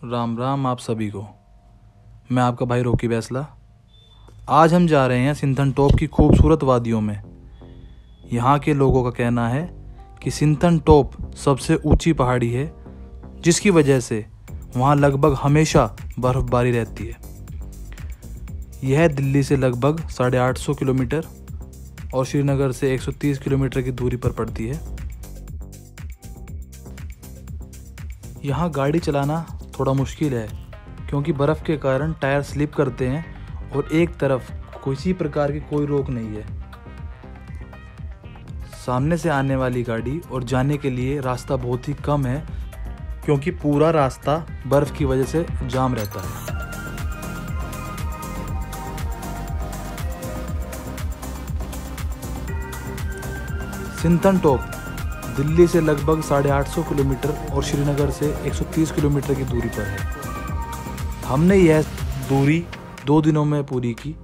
राम राम आप सभी को। मैं आपका भाई रॉकी बैसला। आज हम जा रहे हैं सिंथन की खूबसूरत वादियों में। यहाँ के लोगों का कहना है कि सिंथन सबसे ऊंची पहाड़ी है, जिसकी वजह से वहाँ लगभग हमेशा बर्फ़बारी रहती है। यह दिल्ली से लगभग 850 किलोमीटर और श्रीनगर से 130 किलोमीटर की दूरी पर पड़ती है। यहाँ गाड़ी चलाना थोड़ा मुश्किल है क्योंकि बर्फ़ के कारण टायर स्लिप करते हैं और एक तरफ किसी प्रकार की कोई रोक नहीं है। सामने से आने वाली गाड़ी और जाने के लिए रास्ता बहुत ही कम है क्योंकि पूरा रास्ता बर्फ़ की वजह से जाम रहता है। सिंथन दिल्ली से लगभग 850 किलोमीटर और श्रीनगर से 130 किलोमीटर की दूरी पर है। हमने यह दूरी 2 दिनों में पूरी की।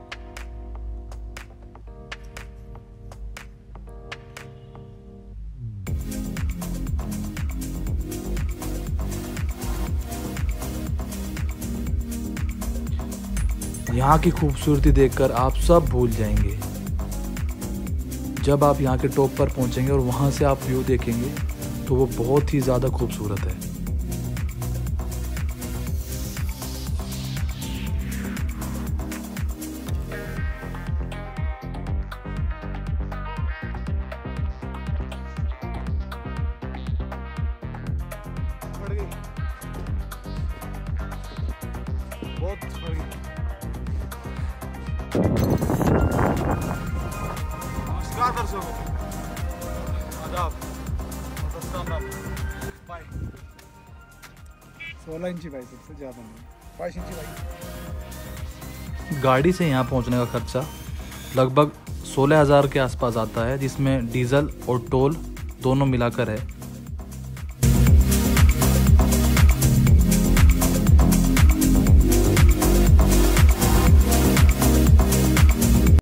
यहाँ की खूबसूरती देखकर आप सब भूल जाएंगे। जब आप यहाँ के टॉप पर पहुँचेंगे और वहाँ से आप व्यू देखेंगे तो वो बहुत ही ज़्यादा खूबसूरत है। नमस्कार दर्शकों, आदाब, 16 इंची बाइक से ज़्यादा नहीं, 5 इंची बाइक। गाड़ी से यहाँ पहुँचने का खर्चा लगभग 16,000 के आसपास आता है, जिसमें डीजल और टोल दोनों मिलाकर है।